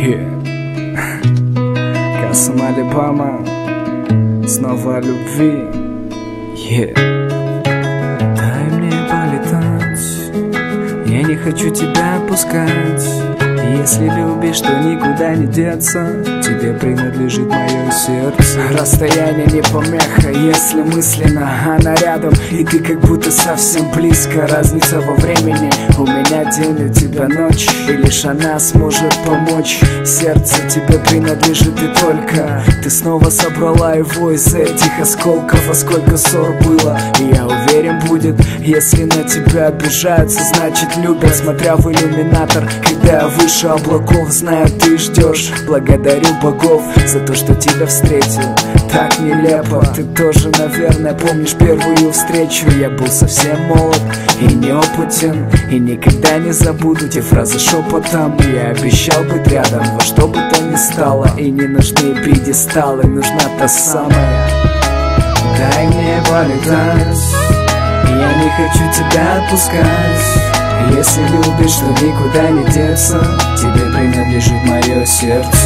Касым Алибама, снова о любви. Дай мне полетать, я не хочу тебя отпускать. Если любишь, то никуда не деться, тебе принадлежит мое сердце. Расстояние не помеха, если мысленно она рядом, и ты как будто совсем близко. Разница во времени, у меня день, у тебя ночь, и лишь она сможет помочь. Сердце тебе принадлежит и только ты снова собрала его из этих осколков. А сколько ссор было, и я уверен будет. Если на тебя обижаются, значит любят. Смотря в иллюминатор, когда я выше облаков, знаю, ты ждешь. Благодарю богов за то, что тебя встретил. Так нелепо, ты тоже, наверное, помнишь первую встречу. Я был совсем молод и неопытен, и никогда не забуду те фразы шепотом. Я обещал быть рядом во что бы то ни стало, и не нужны пьедесталы, нужна та самая. Дай мне полетать, я не хочу тебя отпускать. Если любишь, то никуда не деться, тебе принадлежит мое сердце.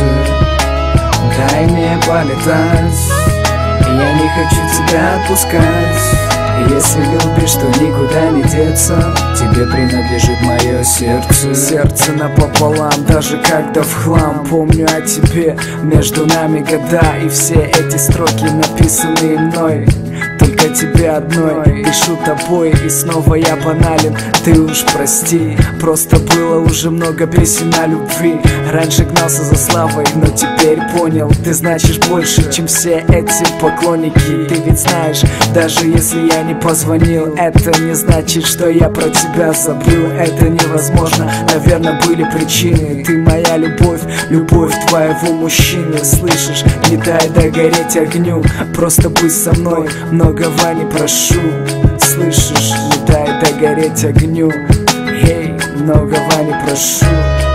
Дай мне полетать, я не хочу тебя отпускать. Если любишь, то никуда не деться, тебе принадлежит мое сердце. Сердце напополам, даже когда в хлам. Помню о тебе, между нами года, и все эти строки написанные мной только тебе одной. Пишу тобой, и снова я банален, ты уж прости. Просто было уже много песен о любви. Раньше гнался за славой, но теперь понял, ты значишь больше, чем все эти поклонники. Ты ведь знаешь, даже если я не позвонил, это не значит, что я про тебя забыл. Это невозможно, наверное, были причины. Ты моя любовь, любовь твоего мужчины. Слышишь, не дай догореть огню, просто будь со мной, многого не прошу. Слышишь, не дай догореть огню, эй, многого не прошу.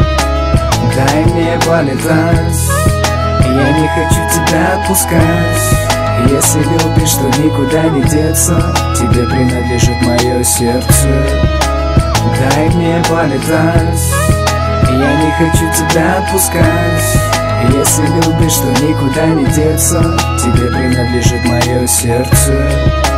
Дай мне полетать, я не хочу тебя отпускать. Если любишь, то никуда не деться, тебе принадлежит мое сердце. Дай мне полетать, я не хочу тебя отпускать. Если любишь, то никуда не деться, тебе принадлежит мое сердце.